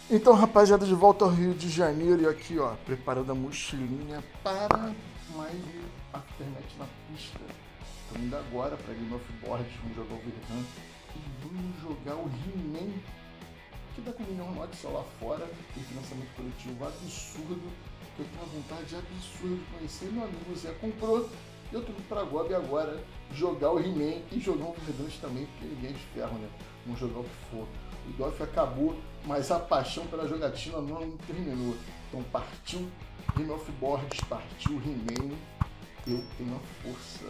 Então, rapaziada, de volta ao Rio de Janeiro e aqui, ó, preparando a mochilinha para mais um Aftermath na pista. Estamos indo agora para Game of Board, vamos jogar o Overrun e vamos jogar o He-Man, que dá com um milhão de celular fora, tem financiamento coletivo absurdo, que eu tenho uma vontade absurda de conhecer. Meu amigo Zé comprou, eu tô indo pra Gob agora jogar o He-Man e jogar um Overrun também, porque ninguém é de ferro, né? Vamos jogar o que for. O DOF acabou, mas a paixão pela jogatina não terminou. Então partiu Game of Boards, partiu He-Man, eu tenho a força.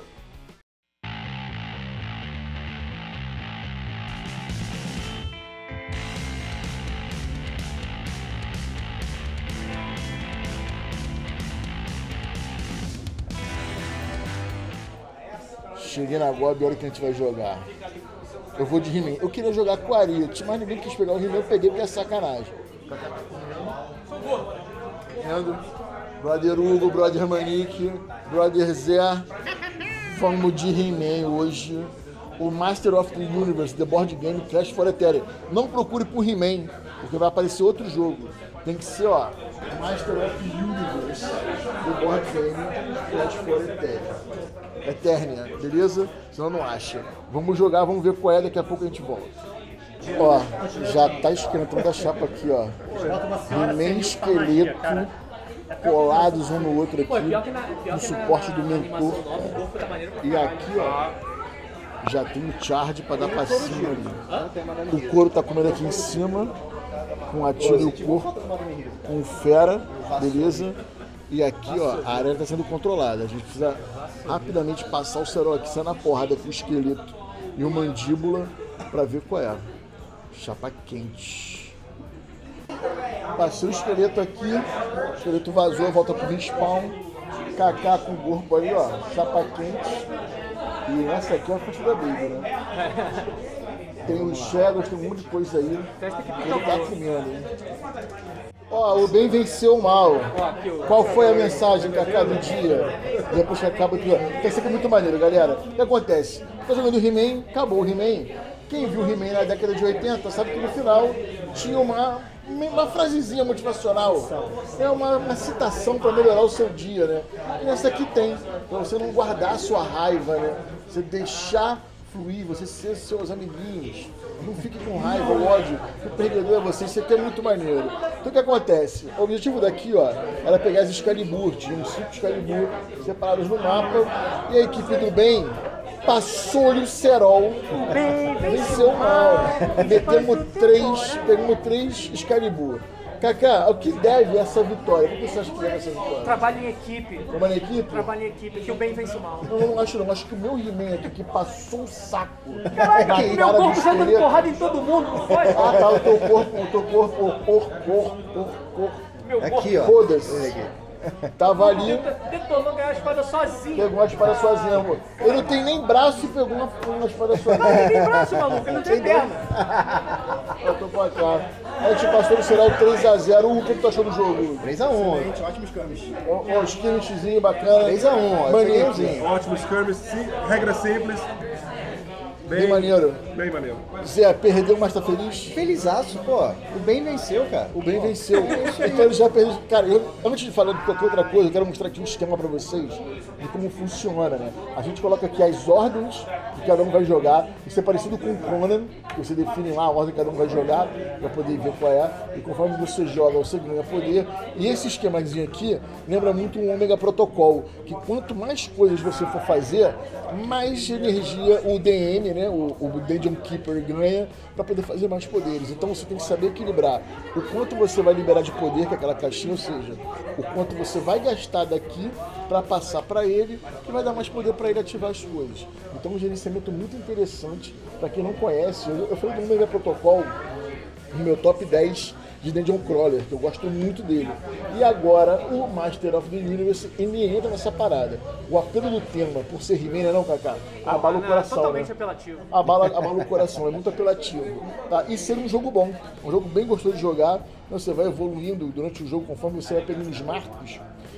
Cheguei na Gob, a hora que a gente vai jogar. Eu vou de He-Man. Eu queria jogar com o Ariete, mas ninguém quis pegar o He-Man, eu peguei porque é sacanagem. Brother Hugo, Brother Manique, Brother Zé. Vamos de He-Man hoje. O Master of the Universe, The Board Game Clash for Ethereum. Não procure por He-Man, porque vai aparecer outro jogo. Tem que ser, ó, Master of the Universe, The Board Game Clash for Ethereum. Eternia, beleza? Senão não acha. Vamos jogar, vamos ver qual é, daqui a pouco a gente volta. Ó, já tá esquentando a chapa aqui, ó. He-Man, esqueleto, colados um no outro aqui, no suporte do mentor. E aqui, ó, já tem o charge pra dar pra cima ali. O couro tá comendo aqui em cima, com a tira e o corpo, com fera, beleza? E aqui, ó, a arena está sendo controlada. A gente precisa rapidamente passar o cerol aqui, sair na porrada com o esqueleto e o mandíbula para ver qual é. Chapa quente. Passei o esqueleto aqui, o esqueleto vazou, volta pro respawn. Kaká com o corpo ali, ó, chapa quente. E essa aqui é a festa da Baby, né? Tem os Shadows, tem um monte de coisa aí. Ele tá comendo, hein? Ó, o bem venceu o mal. Qual foi a mensagem, Kaká, do dia? Depois que acaba aqui, ó. Quer ser que é muito maneiro, galera. O que acontece? Tá jogando o He-Man, acabou o He-Man. Quem viu o He-Man na década de 80 sabe que no final tinha uma frasezinha motivacional. É uma citação para melhorar o seu dia, né? E nessa aqui tem. Pra você não guardar a sua raiva, né? Você deixar fluir, você ser seus amiguinhos. Não fique com raiva, ódio, o perdedor é você, isso aqui é muito maneiro. Então o que acontece? O objetivo daqui, ó, era pegar as Excalibur, tinham 5 Excalibur separados no mapa, e a equipe do bem passou-lhe o cerol, venceu o mal, pegamos 3 Excalibur. Kaká, o que deve essa vitória? O que você acha que deve essa vitória? Trabalho em equipe. Trabalho em equipe? Trabalho em equipe, que o bem vence o mal. Não acho não, acho que o meu He-Man aqui que passou um saco. Caraca, meu corpo já dando porrada em todo mundo, não pode? Ah tá, o teu corpo. Meu corpo. Aqui, ó. Foda-se. Tava ali, Detonou ganhar a espada sozinho. pegou uma espada sozinho, amor. Ele não tem nem braço e pegou uma espada sozinho. Mas ele tem braço, maluco, ele não tem perna. Eu tô com a cara. A gente passou no cereal 3x0. O que tu achou do jogo? 3x1, ótimos câmbios. Um skirmishzinho bacana. 3x1, Maneiro. Ótimos câmbios, regra simples. Bem maneiro. Bem maneiro. Zé, perdeu, mas tá feliz? Felizaço, pô. O bem venceu, cara. O bem venceu. Então ele já perdeu. Cara, antes de falar de qualquer outra coisa, eu quero mostrar aqui um esquema pra vocês de como funciona, né? A gente coloca aqui as ordens que cada um vai jogar. Isso é parecido com o Conan, que você define lá a ordem que cada um vai jogar, pra poder ver qual é. E conforme você joga, você ganha poder. E esse esquemazinho aqui lembra muito um Omega Protocol, que quanto mais coisas você for fazer, mais energia o DM, né, o Dungeon Keeper ganha para poder fazer mais poderes. Então você tem que saber equilibrar o quanto você vai liberar de poder, que é aquela caixinha, ou seja, o quanto você vai gastar daqui para passar para ele, que vai dar mais poder para ele ativar as coisas. Então um gerenciamento muito interessante para quem não conhece. Eu falei do Omega Protocol no meu top 10 de Dungeon Crawler, que eu gosto muito dele. E agora o Master of the Universe, ele entra nessa parada. O apelo do tema, por ser He-Man, não, Kaká? Abala o coração, Totalmente né? apelativo. Abala o coração, é muito apelativo. Tá? E ser um jogo bom, um jogo bem gostoso de jogar. Você vai evoluindo durante o jogo, conforme você vai pegando os marcos.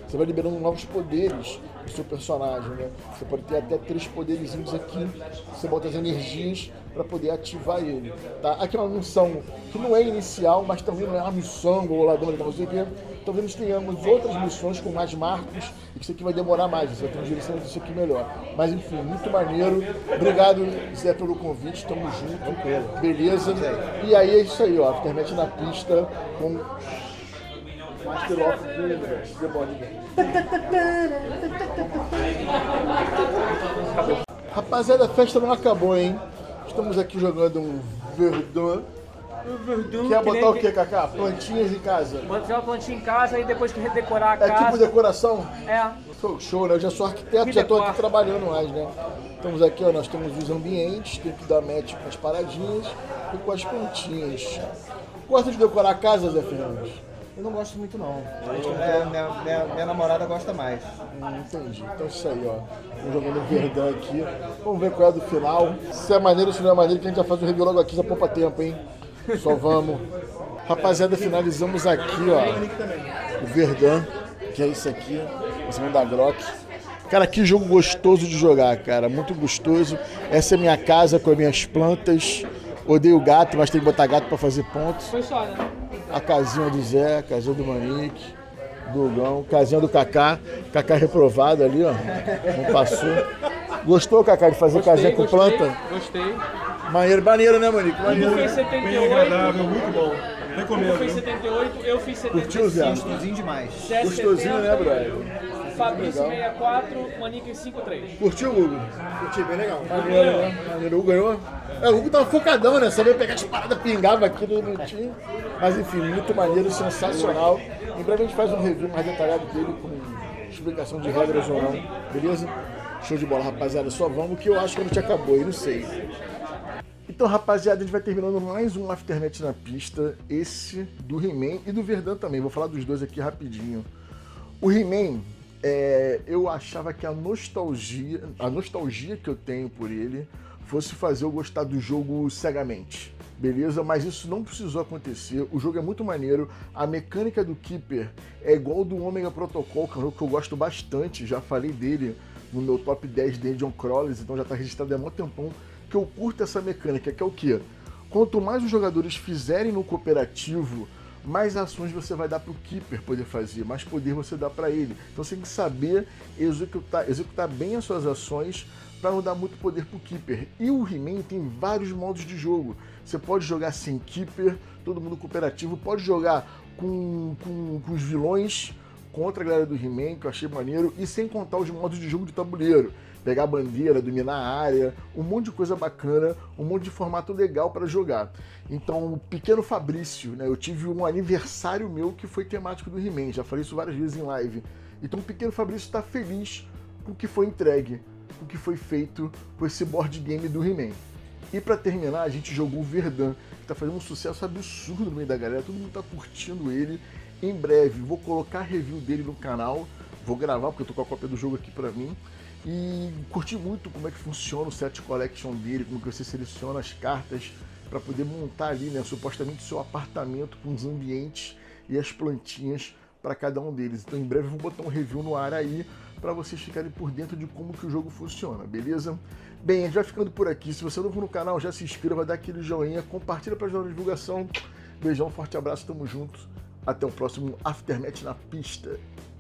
você vai liberando novos poderes do seu personagem, né? Você pode ter até 3 poderizinhos aqui, você bota as energias para poder ativar ele, tá? Aqui é uma missão que não é inicial, mas também não é uma missão ou ladrão de não sei o quê. Talvez nós tenhamos outras missões com mais marcos e que isso aqui vai demorar mais, você vai ter uma direção disso aqui melhor. Mas enfim, muito maneiro. Obrigado, Zé, pelo convite, tamo junto. Beleza? E aí é isso aí, ó. Aftermath na pista com Master of the Universe, The Board Game. Rapaziada, a festa não acabou, hein? Estamos aqui jogando um Verdun. Quer botar o que, Kaká? Plantinhas em casa? Botar uma plantinha em casa e depois que redecorar a É casa. tipo decoração? É. Show, né? Eu já sou arquiteto, já tô aqui trabalhando mais, né? Estamos aqui, ó, nós temos os ambientes, tem que dar match com as paradinhas e com as plantinhas. Gosta de decorar a casa, Zé Fernandes? Eu não gosto muito, não. Minha namorada gosta mais. Entendi. Então é isso aí, ó. Estamos jogando Verdun aqui. Vamos ver qual é do final. Se é maneiro, se não é maneiro, que a gente já faz o review logo aqui, já poupa tempo, hein? Só vamos. Rapaziada, finalizamos aqui, ó. O Verdun, que é isso aqui. O segundo da Grok. Cara, que jogo gostoso de jogar, cara. Muito gostoso. Essa é minha casa com as minhas plantas. Odeio gato, mas tem que botar gato pra fazer pontos. Foi só, né? A casinha do Zé, a casinha do Manique, do Gão, casinha do Kaká. Kaká reprovado ali, ó. Não passou. Gostou, Kaká, de fazer casinha com planta? Gostei. Maneiro, né, Manique? Maneiro. Fez Bem 78. agradável, muito bom. Eu Recomendo. fiz 78, eu fiz 75. Curtiu, Zé? Gostosinho demais. Zé Gostosinho, 70, né, brother? Fabrício 64, Manique 53. Curtiu, Hugo? Curti, bem legal. Maneiro, né? Maneiro. O Hugo ganhou? O Hugo tava focadão, né? Sabia pegar as paradas, pingava aqui no minutinho. Mas enfim, muito maneiro, sensacional. Em breve a gente faz um review mais detalhado dele, com explicação de regras ou não. Beleza? Show de bola, rapaziada. Só vamos que eu acho que a gente acabou aí, não sei. Então, rapaziada, a gente vai terminando mais um Aftermath na pista. Esse do He-Man e do Verdun também. Vou falar dos dois aqui rapidinho. O He-Man, eu achava que a nostalgia que eu tenho por ele fosse fazer eu gostar do jogo cegamente, beleza? Mas isso não precisou acontecer, o jogo é muito maneiro, a mecânica do Keeper é igual do Omega Protocol, que é um jogo que eu gosto bastante, já falei dele no meu top 10 Dungeon Crawlers, então já tá registrado há muito tempão, que eu curto essa mecânica, que é o quê? Quanto mais os jogadores fizerem no cooperativo, mais ações você vai dar para o Keeper poder fazer, mais poder você dá para ele. Então você tem que saber executar bem as suas ações para não dar muito poder para o Keeper. E o He-Man tem vários modos de jogo. Você pode jogar sem Keeper, todo mundo cooperativo, pode jogar com os vilões contra a galera do He-Man, que eu achei maneiro, e sem contar os modos de jogo de tabuleiro. Pegar a bandeira, dominar a área, um monte de coisa bacana, um monte de formato legal para jogar. Então, o pequeno Fabrício, né? Eu tive um aniversário meu que foi temático do He-Man, já falei isso várias vezes em live. Então, o pequeno Fabrício está feliz com o que foi entregue, com o que foi feito com esse board game do He-Man. E para terminar, a gente jogou o Verdun, que está fazendo um sucesso absurdo no meio da galera, todo mundo está curtindo ele. Em breve, vou colocar a review dele no canal, vou gravar, porque eu tô com a cópia do jogo aqui para mim. E curti muito como é que funciona o set collection dele, como que você seleciona as cartas para poder montar ali, né, supostamente o seu apartamento com os ambientes e as plantinhas para cada um deles. Então em breve eu vou botar um review no ar aí para vocês ficarem por dentro de como que o jogo funciona, beleza? Bem, a gente vai ficando por aqui. Se você é novo no canal, já se inscreva, dá aquele joinha, compartilha para ajudar na divulgação. Beijão, forte abraço, tamo junto. Até o próximo Aftermath na pista.